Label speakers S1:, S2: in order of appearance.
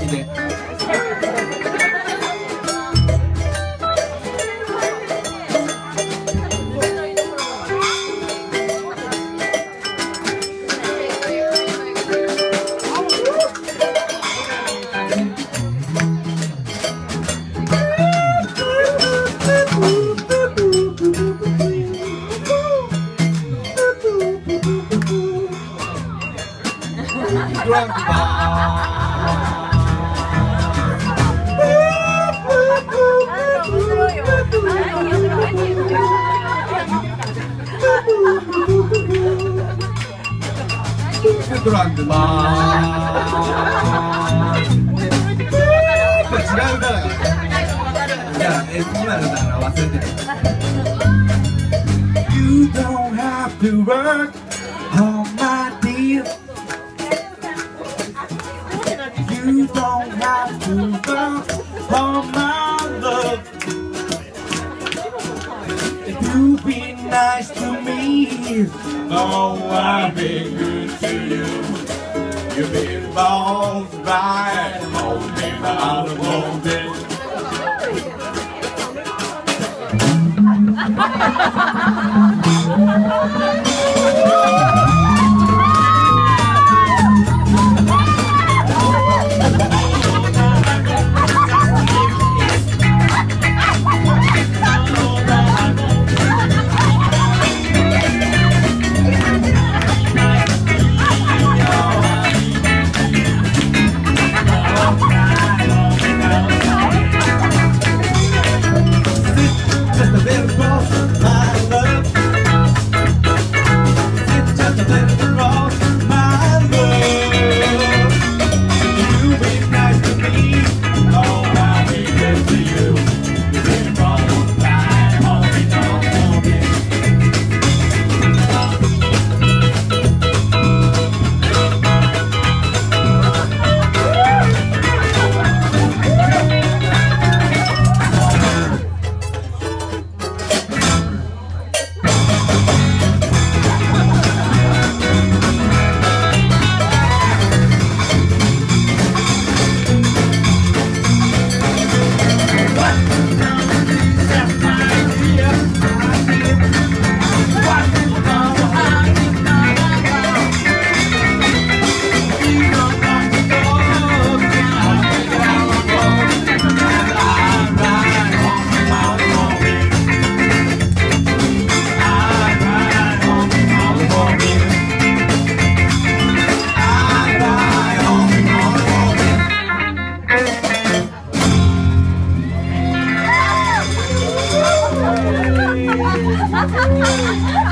S1: きで。ドランクバードランクバーこれ違う歌だからじゃあ今の歌忘れてる You don't have to work on my dear You don't have to work on my love You be nice to me Oh, I've been good to you You've been balls right Hold me by the moment
S2: Ha ha ha!